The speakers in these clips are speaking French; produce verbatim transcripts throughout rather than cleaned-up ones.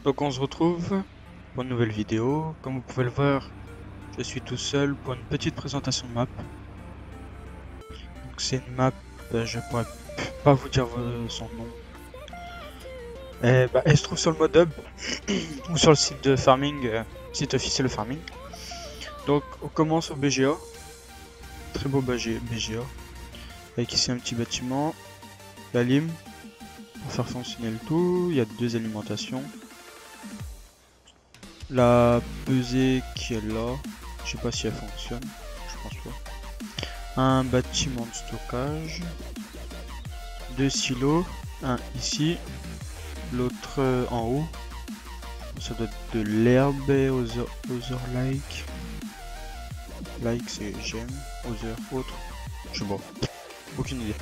Donc on se retrouve pour une nouvelle vidéo. Comme vous pouvez le voir, je suis tout seul pour une petite présentation de map. Donc c'est une map, euh, je pourrais pas vous dire euh, son nom. Et, bah, elle se trouve sur le mode hub ou sur le site de farming, euh, site officiel de farming. Donc on commence au B G A, très beau B G A, avec ici un petit bâtiment, la lime pour faire fonctionner le tout. Il y a deux alimentations. La pesée qui est là, je sais pas si elle fonctionne, je pense pas. Un bâtiment de stockage, deux silos, un ici, l'autre euh, en haut. Ça doit être de l'herbe, other, other like. Like c'est j'aime, other autre, je sais pas, aucune idée.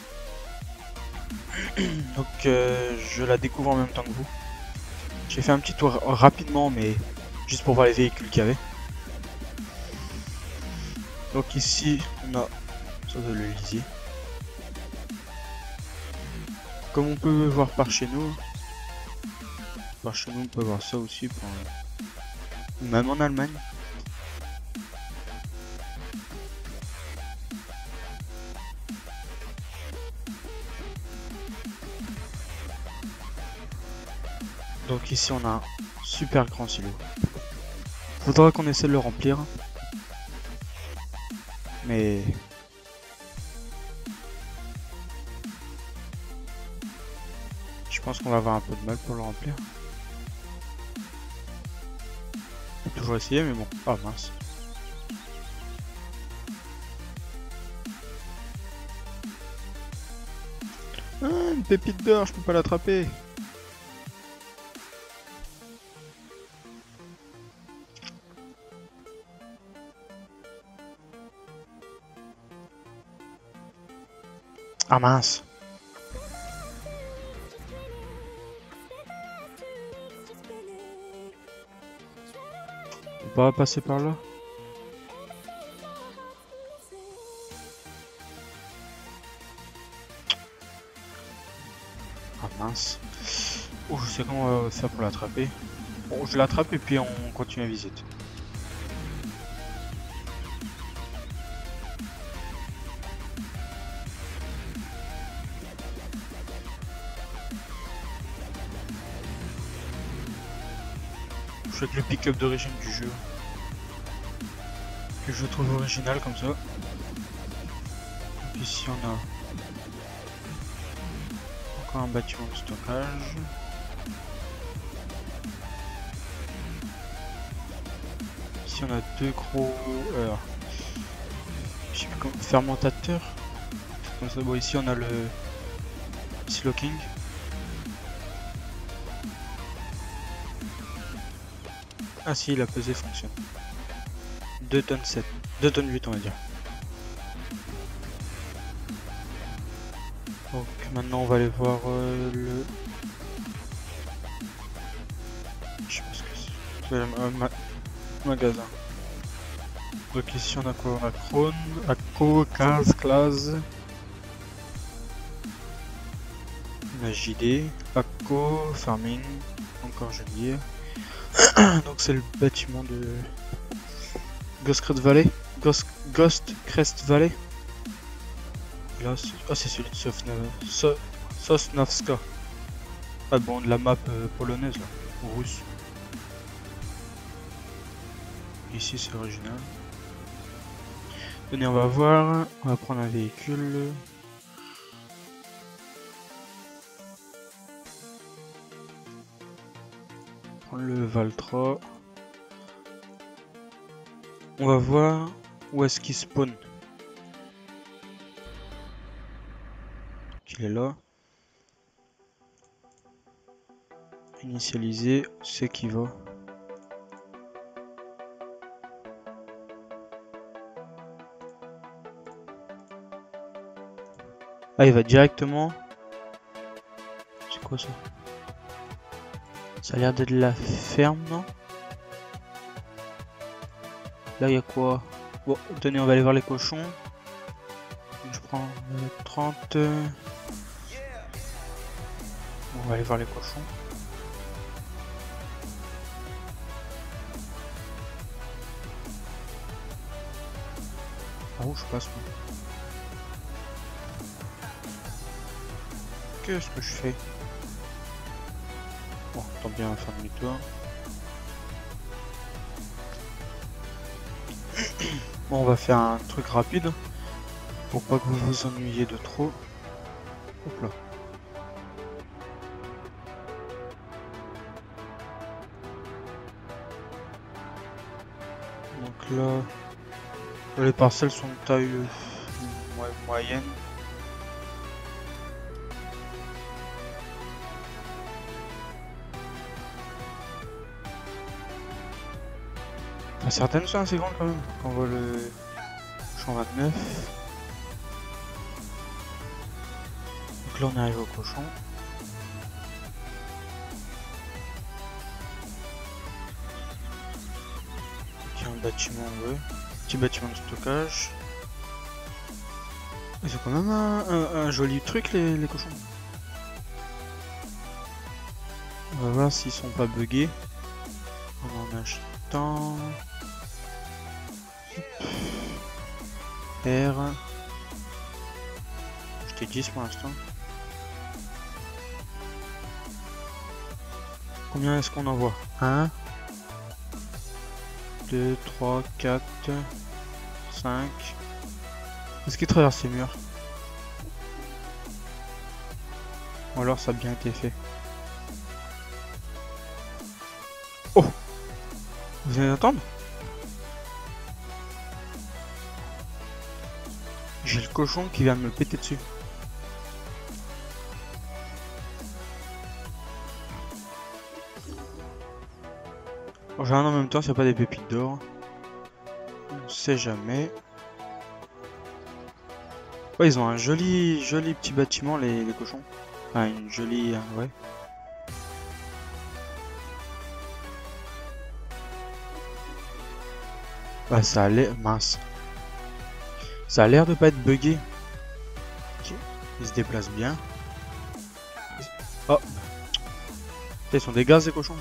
Donc euh, je la découvre en même temps que vous. J'ai fait un petit tour rapidement, mais juste pour voir les véhicules qu'il y avait. Donc ici on a ça de le lisier. Comme on peut voir par chez nous, par chez nous on peut voir ça aussi, pour... même en Allemagne. Donc ici on a un super grand silo. Faudra qu'on essaie de le remplir. Mais... je pense qu'on va avoir un peu de mal pour le remplir. On peut toujours essayer mais bon. Ah mince. Ah, une pépite d'or, je peux pas l'attraper. Ah mince. On peut pas passer par là. Ah mince. Oh, je sais comment on va faire pour l'attraper. Bon, je l'attrape et puis on continue la visite. Je fais avec le pick-up d'origine du jeu. Que je trouve original comme ça. Et ici on a encore un bâtiment de stockage. Ici on a deux gros euh, je sais plus comment, fermentateurs. Comme ça. Bon, ici on a le Silo King. Ah si, la pesée fonctionne. deux tonnes sept, deux tonnes huit on va dire. Donc maintenant on va aller voir euh, le... je sais pas ce que c'est. C'est le euh, ma magasin. Donc ici on a quoi? On a Krone, Akko, quinze, Class. On a J D, Akko, Farming, encore je veux dire. Donc c'est le bâtiment de Ghost Crest Valley. Ghost, Ghost Crest Valley. Là, oh, c'est celui de Sosna... so Sosnowska. Ah bon, de la map euh, polonaise là, ou russe. Ici c'est original. Tenez, on va voir. On va prendre un véhicule. Prendre le Valtra. On va voir où est-ce qu'il spawn. Il est là. Initialiser, c'est qui va. Ah, il va directement. C'est quoi ça? Ça a l'air d'être la ferme, non? Là, il y a quoi? Bon, tenez, on va aller voir les cochons. Je prends euh, trente. On va aller voir les cochons. Par où je passe moi? Qu'est-ce que je fais? Bon, tant bien, on va faire demi-tour. Bon, on va faire un truc rapide pour pas que vous vous ennuyiez de trop. Hop là. Donc là, les parcelles sont de taille euh, moyenne. Enfin, certaines sont assez grandes quand même. Quand on voit le champ vingt-neuf. Donc là on arrive au cochon. Il y a un bâtiment, ouais. Petit bâtiment de stockage. C'est quand même un, un, un joli truc les, les cochons. On va voir s'ils sont pas buggés. En en achetant. R. J'étais dix pour l'instant. Combien est-ce qu'on en voit? un, deux, trois, quatre, cinq. Est-ce qu'il traverse ces murs? Ou alors ça a bien été fait. Oh! Vous allez entendre? J'ai le cochon qui vient de me péter dessus. Je regarde en même temps s'il n'y a pas des pépites d'or. On sait jamais. Ouais, ils ont un joli, joli petit bâtiment, les, les cochons. Enfin, une jolie... Euh, ouais. Bah, ça a l'air... Mince. Ça a l'air de pas être buggé. Ok. Ils se déplacent bien. Oh. Ils sont des gaz, les cochons.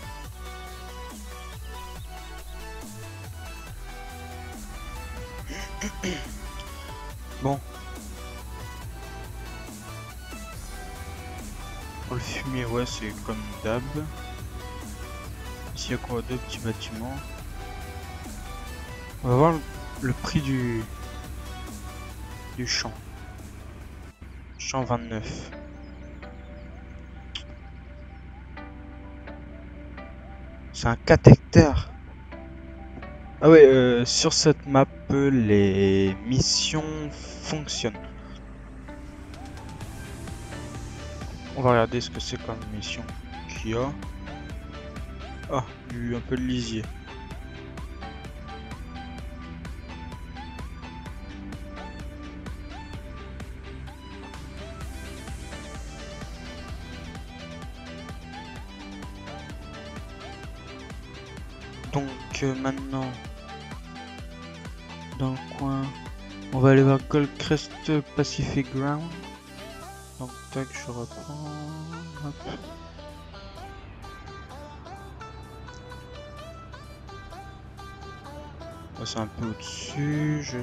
Bon. Pour le fumier, ouais, c'est comme d'hab. Ici, il y a quoi? Deux petits bâtiments. On va voir le, le prix du... du champ. Champ vingt-neuf. C'est un quatre hectares. Ah ouais, euh, sur cette map, les missions fonctionnent. On va regarder ce que c'est comme mission qu'il y a. Ah, du, un peu de lisier. Donc euh, maintenant, dans le coin, on va aller voir Goldcrest Pacific Ground. Donc tac, je reprends. Hop. C'est un peu au-dessus. Je...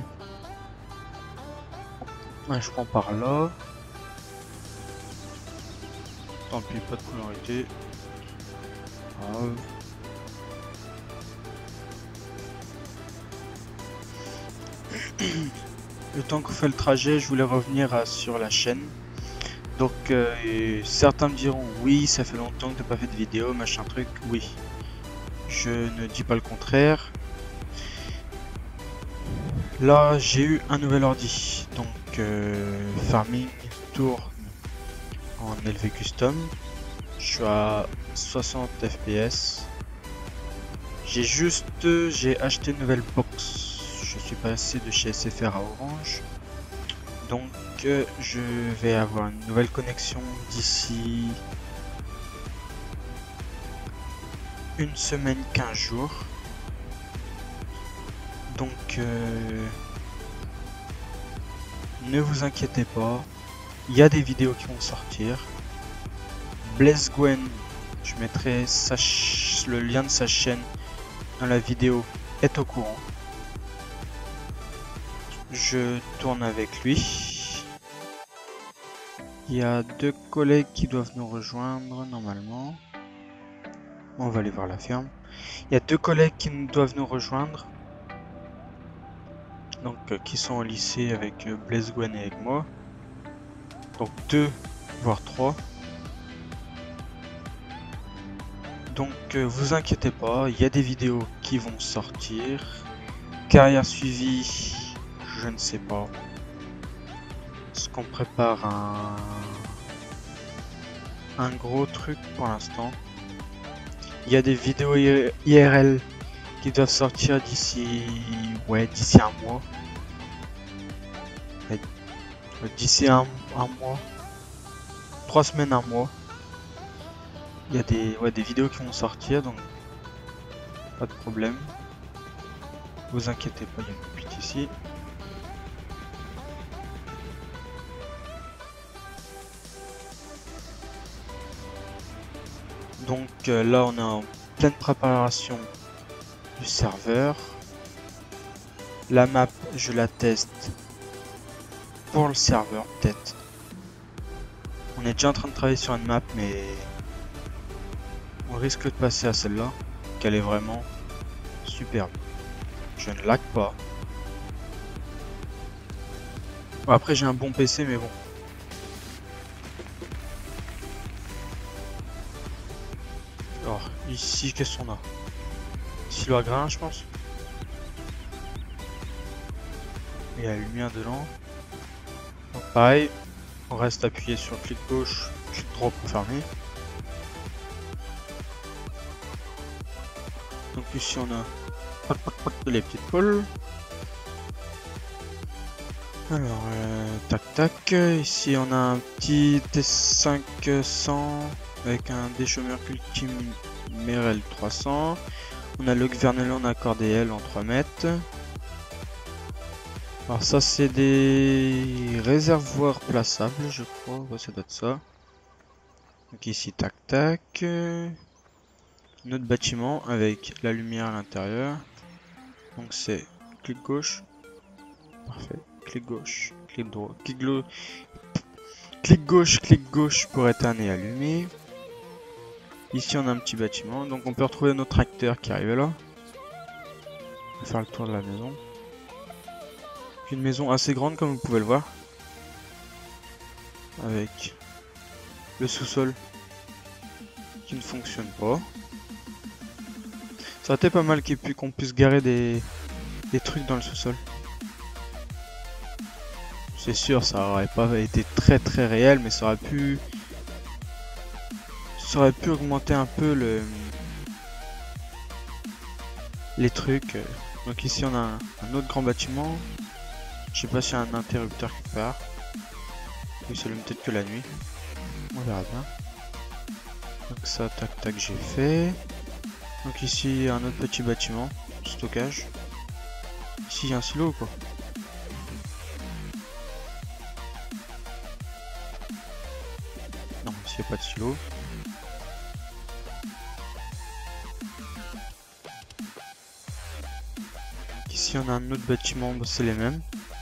Ouais, je prends par là. Tant pis, pas de polarité. Ah. Le temps qu'on fait le trajet, je voulais revenir à, sur la chaîne. Donc euh, certains me diront oui, ça fait longtemps que tu n'as pas fait de vidéo, machin truc. Oui, je ne dis pas le contraire. Là, j'ai eu un nouvel ordi, donc euh, Farming tourne en L V custom. Je suis à soixante F P S. J'ai juste, j'ai acheté une nouvelle box. Je suis passé de chez S F R à Orange. Donc euh, je vais avoir une nouvelle connexion d'ici une semaine, quinze jours. Donc euh, ne vous inquiétez pas, il y a des vidéos qui vont sortir. Blaze Gwen, je mettrai sa le lien de sa chaîne dans la vidéo, est au courant. je tourne avec lui. Il y a deux collègues qui doivent nous rejoindre normalement. On va aller voir la ferme. Il y a deux collègues qui nous doivent nous rejoindre. Donc euh, qui sont au lycée avec euh, Blaise Gwen et avec moi. Donc deux, voire trois. Donc euh, vous inquiétez pas, il y a des vidéos qui vont sortir. Carrière suivie, je ne sais pas. Est-ce qu'on prépare un... un gros truc pour l'instant? Il y a des vidéos I R L qui doivent sortir d'ici... ouais, d'ici un mois. D'ici un, un mois. Trois semaines, un mois. Il y a des, ouais, des vidéos qui vont sortir, donc pas de problème. Vous inquiétez pas, il y a une fuite ici. Donc euh, là, on est en pleine préparation du serveur. La map, je la teste pour le serveur, peut-être. On est déjà en train de travailler sur une map, mais on risque de passer à celle-là, qu'elle est vraiment superbe. Je ne lag pas. Bon, après, j'ai un bon P C, mais bon. Alors, ici, qu'est-ce qu'on a? Silo à grain, je pense. Et la lumière dedans. Donc, pareil, on reste appuyé sur clic gauche, clic droit pour fermer. Donc ici on a les petites pôles. Alors, euh, tac tac. Ici on a un petit T cinq cents avec un déchômeur ultime Merel trois cents. On a le Gvernelon accordé en trois mètres. Alors ça c'est des réservoirs plaçables, je crois. Ouais, ça doit être ça. Donc ici tac tac. Notre bâtiment avec la lumière à l'intérieur. Donc c'est clic gauche. Parfait. Clic gauche, clic droit, clic, clic gauche, clic gauche pour éteindre et allumer. Ici on a un petit bâtiment. Donc on peut retrouver notre tracteur qui arrive là. On va faire le tour de la maison. Une maison assez grande comme vous pouvez le voir. Avec le sous-sol qui ne fonctionne pas. Ça aurait été pas mal qu'on puisse garer des, des trucs dans le sous-sol. C'est sûr, ça aurait pas été très très réel, mais ça aurait pu... Ça aurait pu augmenter un peu le... les trucs. Donc ici on a un, un autre grand bâtiment. Je sais pas s'il y a un interrupteur quelque part. Il s'allume peut-être que la nuit. On verra bien. Donc ça, tac tac, j'ai fait. Donc ici un autre petit bâtiment, stockage. Ici il y a un silo ou quoi? Non, ici il n'y a pas de silo. Ici on a un autre bâtiment, bah, c'est les mêmes.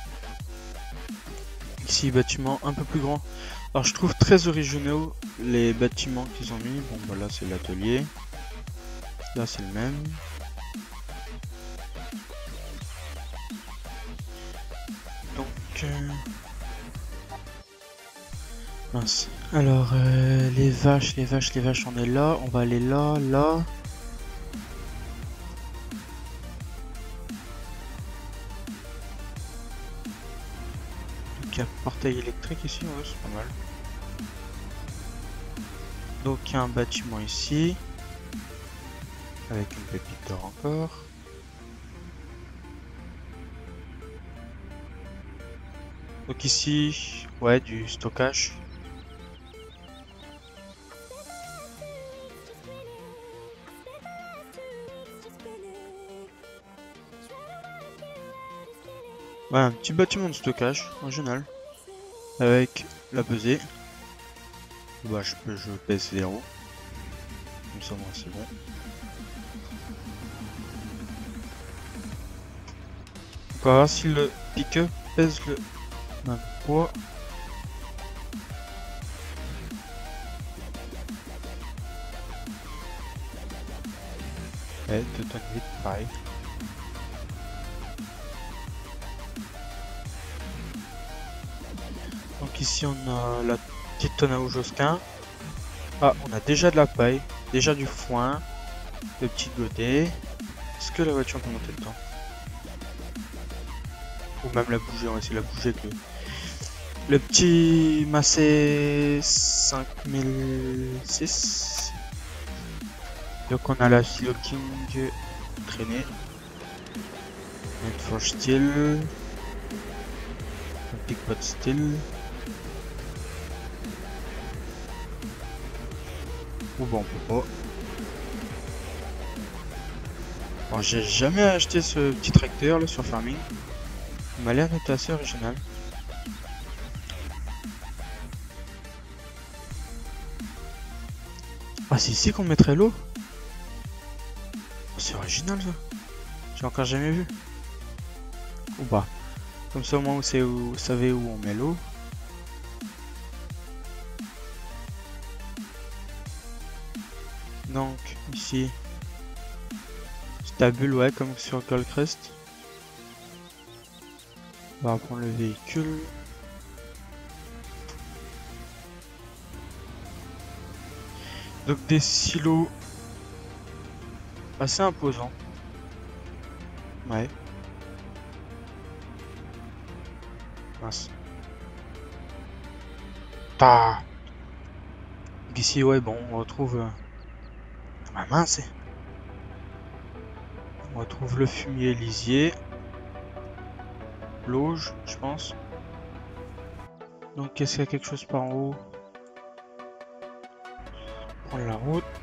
Ici bâtiment un peu plus grand. Alors je trouve très originaux les bâtiments qu'ils ont mis. Bon bah là c'est l'atelier. Là c'est le même. Donc euh... mince. Alors euh, les vaches, les vaches, les vaches, on est là. On va aller là, là. Donc il y a un portail électrique ici, ouais, c'est pas mal. Donc il y a un bâtiment ici. Avec une pépite d'or encore. Donc ici, ouais, du stockage. Ouais, un petit bâtiment de stockage, original. Avec la pesée. Bah, je, peux, je pèse zéro. Comme ça, moi, c'est bon. On va voir si le pick-up pèse le même poids. Ouais, deux tonnes huit, pareil. Donc ici on a la petite tonne à Oujosquin. Ah, on a déjà de la paille, déjà du foin, le petit godet. Est-ce que la voiture peut monter dedans? Ou même la bouger, on va essayer de la bouger avec le, le petit Massey cinq mille six. Donc on a la Silo King traînée. Need for Steel. Big Pot Steel. Ou bon, oh. Bon, j'ai jamais acheté ce petit tracteur là sur Farming. Il m'a l'air d'être assez original. Ah, c'est ici qu'on mettrait l'eau? Oh, c'est original ça. J'ai encore jamais vu. Ou pas. Comme ça au moins vous, où, vous savez où on met l'eau. Donc ici. Stabule, ouais, comme sur Goldcrest. On va reprendre le véhicule. Donc des silos assez imposants. Ouais. Mince. Ta. Ici, ouais, bon, on retrouve. Euh... Ah mince. On retrouve le fumier lisier. L'auge, je pense. Donc, est-ce qu'il y a quelque chose par en haut? Prendre la route.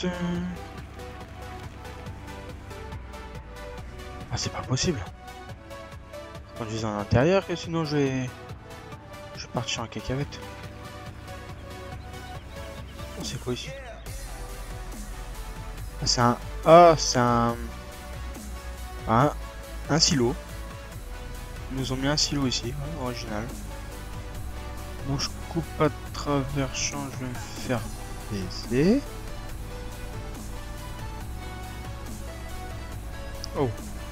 Ah, c'est pas possible. Je conduise en intérieur, que sinon je vais. Je vais partir en cacahuète. Oh, c'est quoi ici? Ah, c'est un. Ah, c'est un. Un. Un silo. Ils nous ont mis un silo ici, ouais, original. Donc je coupe à travers champ, je vais me faire baiser. Oh.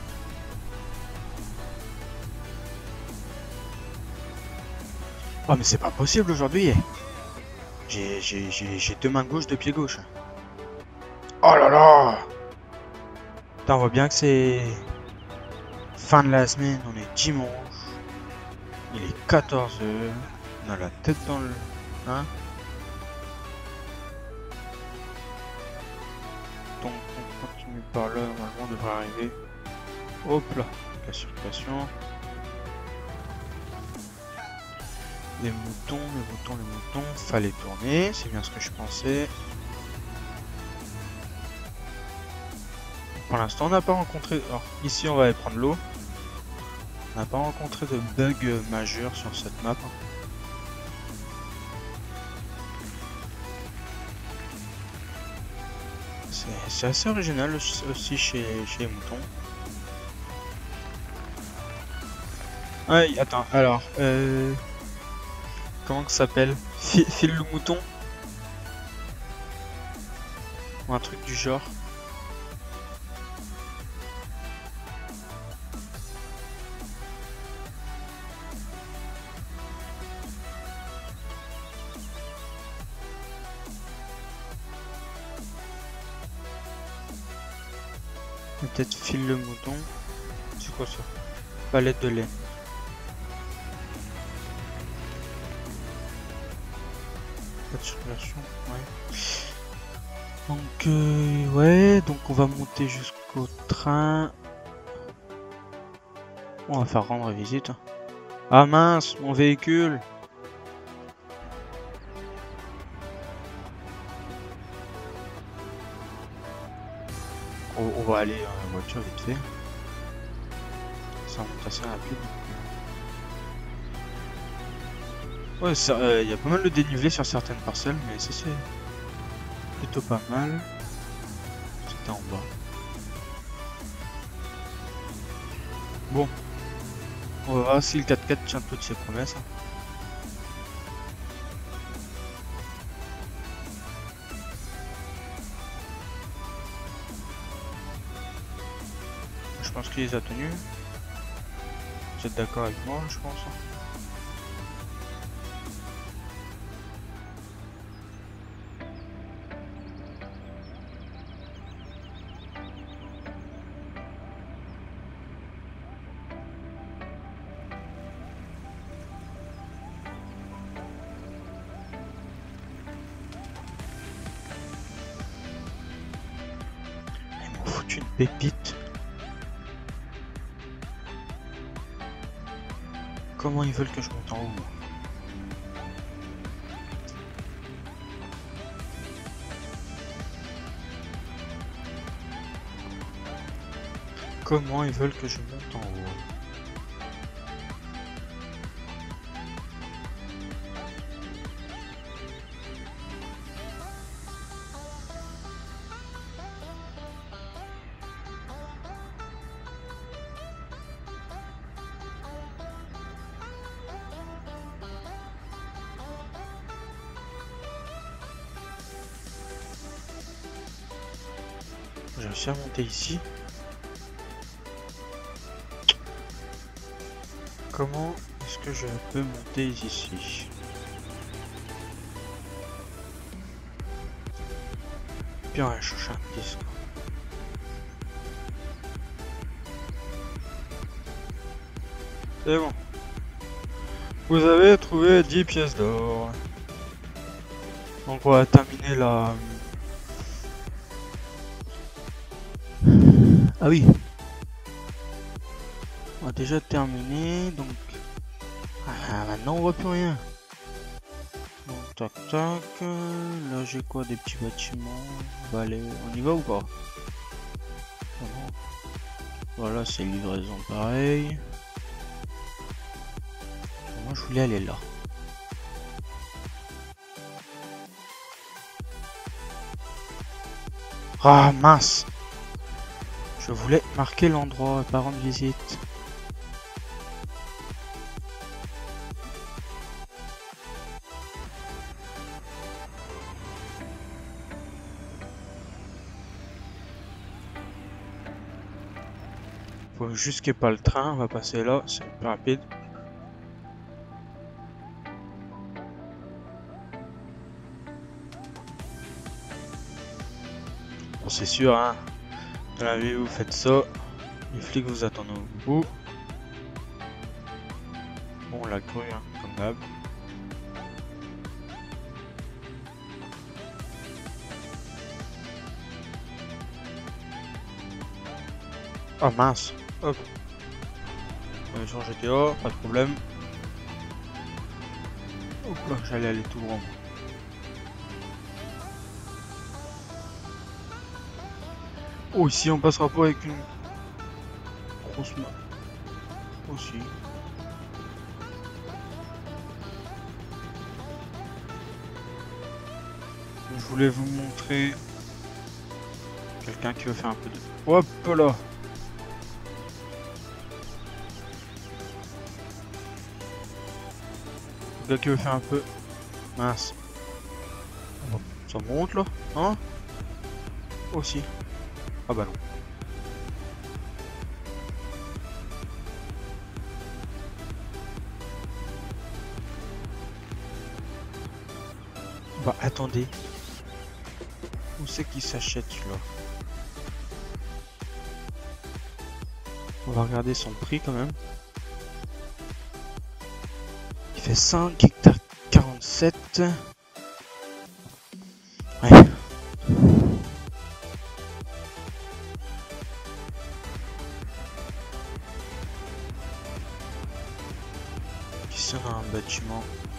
Oh mais c'est pas possible aujourd'hui. J'ai deux mains gauche, deux pieds gauche. Oh là là. Putain, on voit bien que c'est fin de la semaine, on est dimanche. Il est quatorze heures. On a la tête dans le... Hein? Donc on continue par là, normalement on devrait arriver. Hop là, la circulation. Les moutons, les moutons, les moutons. Fallait tourner, c'est bien ce que je pensais. Pour l'instant on n'a pas rencontré... Alors ici on va aller prendre l'eau. On n'a pas rencontré de bug majeur sur cette map. C'est assez original aussi chez, chez les moutons. Ouais, attends, alors, euh, comment que ça s'appelle? File le mouton? Ou un truc du genre. Peut-être file le mouton. C'est quoi ça? Palette de lait. Pas de circulation, ouais. Donc euh, ouais, donc on va monter jusqu'au train. On va faire rendre visite. Ah mince, mon véhicule. On, on va aller dans la voiture vite fait. Ça monte assez rapide. Ouais, il euh, y a pas mal de dénivelé sur certaines parcelles, mais ça c'est plutôt pas mal. C'était en bas. Bon. On va voir si le quatre quatre tient toutes ses promesses. Je pense qu'il les a tenus. Vous êtes d'accord avec moi, je pense. Ils m'ont foutu une pépite. Comment ils veulent que je monte en haut? Comment ils veulent que je monte en haut? J'ai réussi à monter ici. Comment est-ce que je peux monter ici? Puis on va chercher un disque. C'est bon. Vous avez trouvé dix pièces d'or. Donc on va terminer la... Ah oui. On a déjà terminé, donc... Ah, maintenant on voit plus rien. Donc tac tac. Là j'ai quoi, des petits bâtiments. On va aller... On y va ou pas? Voilà, c'est livraison pareil. Moi je voulais aller là. Ah mince! Je voulais marquer l'endroit et pas rendre visite. Faut juste qu'il n'y ait pas le train, on va passer là, c'est plus rapide. Bon, c'est sûr, hein. Dans la vie, vous faites ça. Les flics vous attendent au bout. Bon, on l'a cru, hein, comme d'hab. Oh mince, hop. On va changer de haut, pas de problème. Hop là, j'allais aller tout droit. Oh, ici on passera pas avec une grosse main. Aussi. Je voulais vous montrer quelqu'un qui veut faire un peu de... Hop là. Le gars qui veut faire un peu... Mince. Ça monte là, hein? Aussi. Ah bah non. Bah attendez. Où c'est qu'il s'achète là? On va regarder son prix quand même. Il fait cinq hectares quarante-sept. Ouais. Ici on a un bâtiment.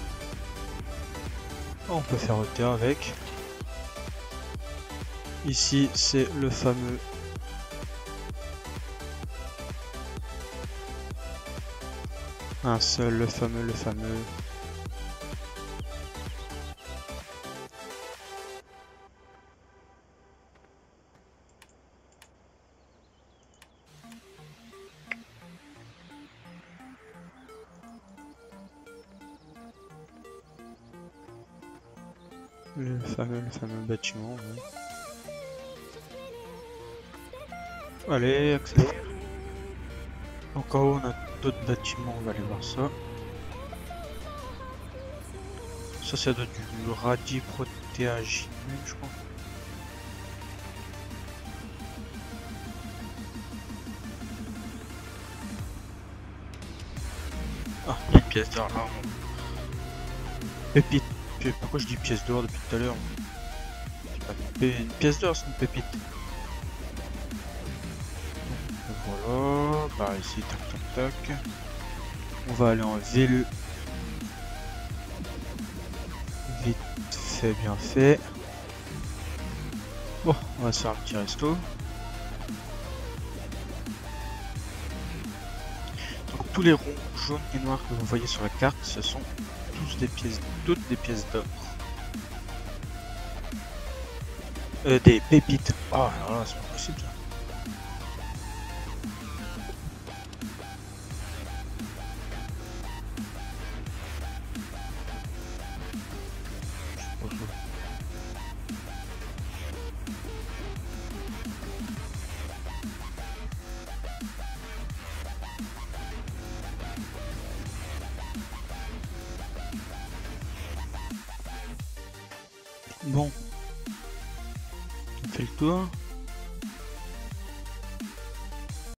On peut faire hauteur avec. Ici c'est le fameux un seul, le fameux, le fameux. Le fameux, le fameux bâtiment. Ouais. Allez, accélère. Encore haut, on a d'autres bâtiments, on va aller voir ça. Ça, ça doit être du radis protéagineux, je crois. Ah, il y a une pièce d'or là. Pépite. Pourquoi je dis pièce d'or depuis tout à l'heure? Une pièce d'or, c'est une pépite. Voilà. Bah ici, tac, tac, tac. On va aller en ville. Vite fait, bien fait. Bon, on va se faire un petit resto. Donc tous les ronds jaunes et noirs que vous voyez sur la carte, ce sont tous des pièces, toutes des pièces d'or. Euh, des pépites. Oh là là, c'est pas possible ça. Bon, on fait le tour.